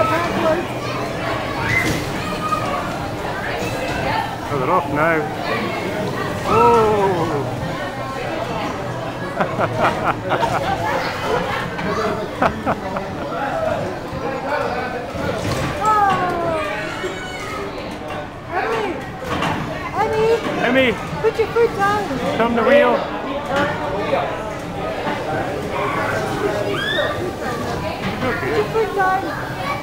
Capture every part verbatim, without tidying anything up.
Oh, they're off now. Oh! Emmy! Put your foot down! Turn the wheel! Put your foot down!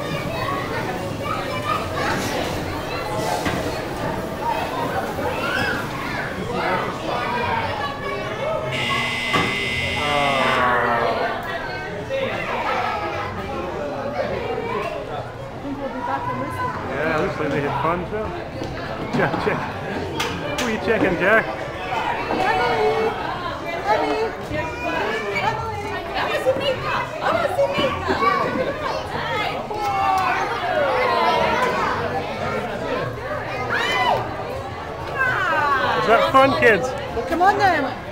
Yeah, looks like they had fun as well. Check, check. Who are you checking, Jack? Emily! Emily! I want to see makeup! I want to see makeup! Is that fun, kids? Come on then!